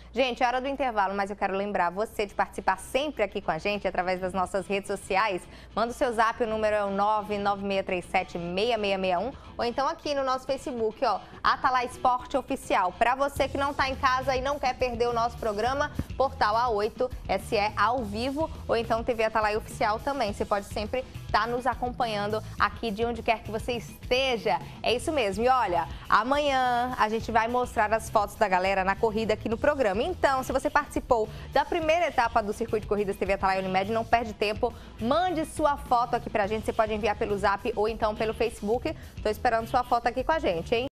Gente, é hora do intervalo, mas eu quero lembrar você de participar sempre aqui com a gente através das nossas redes sociais. Manda o seu zap, o número é o 996376661, ou então aqui no nosso Facebook, ó, Atalaia Esporte Oficial. Para você que não está em casa e não quer perder o nosso programa, Portal A8 SE ao vivo, ou então TV Atalaia Oficial também. Você pode sempre estar nos acompanhando aqui de onde quer que você esteja. É isso mesmo. E olha, amanhã a gente vai mostrar as fotos da galera na corrida aqui no programa. Então, se você participou da primeira etapa do Circuito de Corridas TV Atalaia Unimed, não perde tempo, mande sua foto aqui pra gente. Você pode enviar pelo Zap ou então pelo Facebook. Tô esperando sua foto aqui com a gente, hein?